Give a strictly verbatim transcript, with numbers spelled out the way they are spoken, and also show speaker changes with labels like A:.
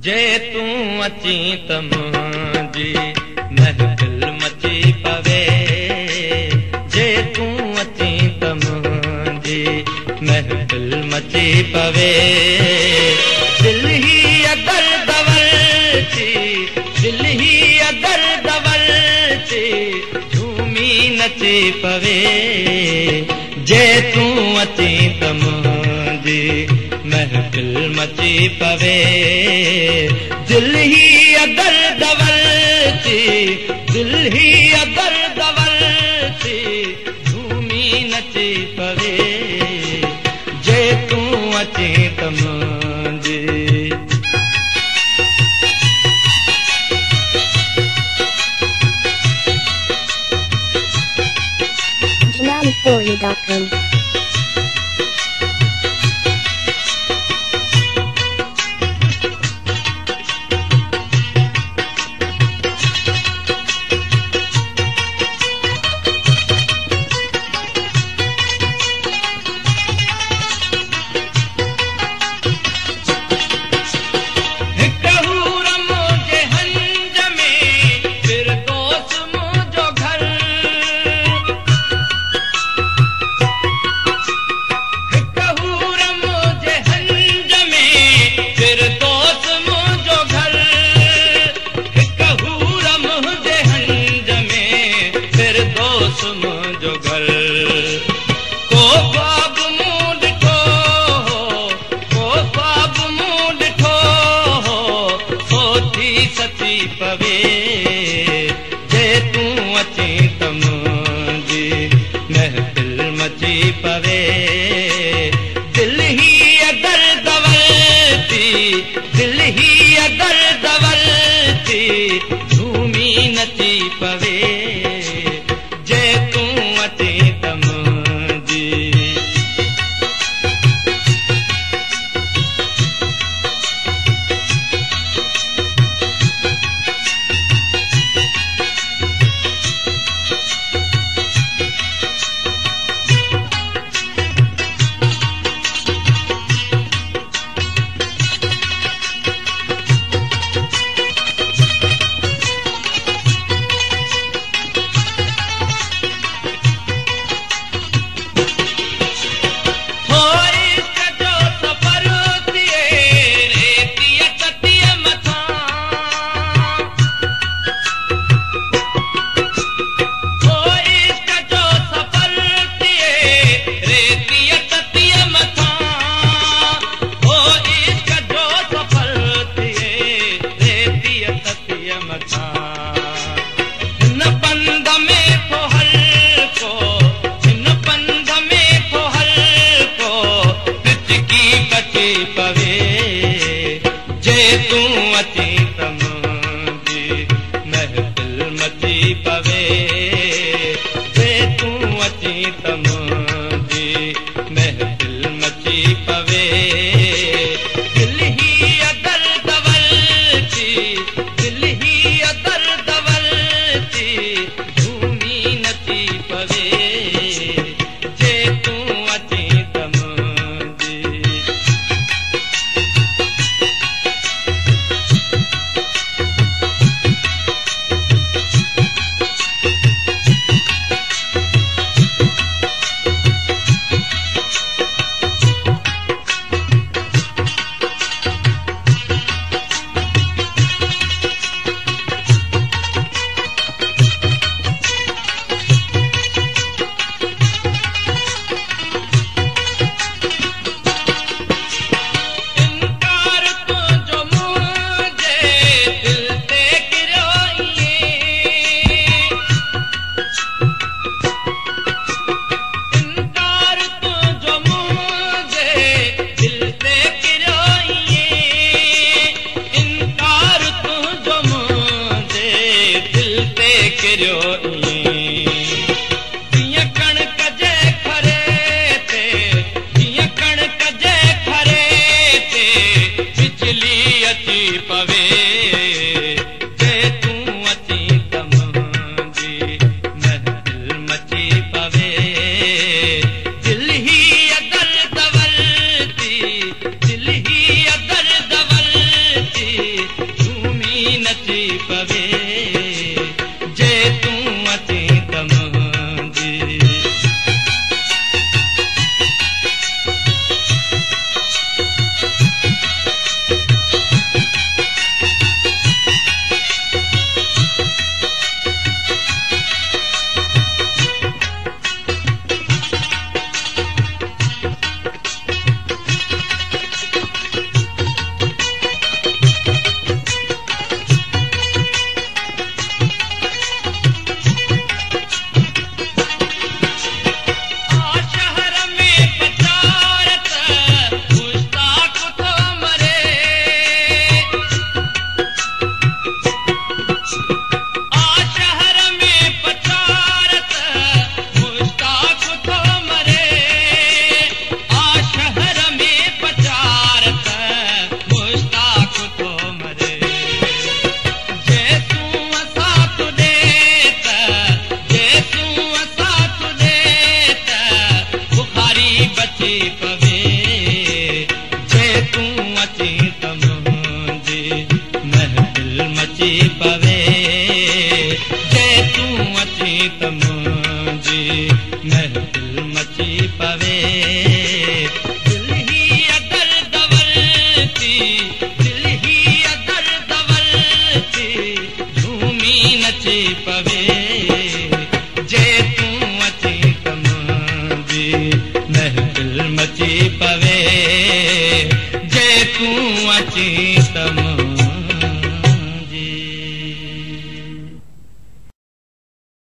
A: जे तू अची त मुंहिंजी महफ़िल मची पवे, जे तू अची त मुंहिंजी महफ़िल मची पवे। दिल ही अगर दवल थी, दिल ही अगर दवल थी, झूमी नची पवे। जे तू अची त मुंहिंजी महफ़िल मची पवे। दिल ही अगर दवल थी, दिल ही अगर दवल थी, झूमी नची पवे। जे तू अची त मुंहिंजी
B: Janam Story dot com पवे। जे तू अची त मुंहिंजी महफ़िल मची पवे। दिल ही अगर दवल थी, दिल ही अगर दवल थी, झूमी नची पवे। जे तू अची त मुंहिंजी पवे। जे तू अची त मुंहिंजी महफ़िल मची पवे। जे तू अची त मुंहिंजी महफ़िल मची पवे। दिल ही अगर दवल थी, दिल ही अगर दवल थी, झूमी नची पवे। जे तू अची त मुंहिंजी मची पवे जे तूं अची त मुंहिंजी महफ़िल मची पवे जे तूं अची त मुंहिंजी महफ़िल मची पवे।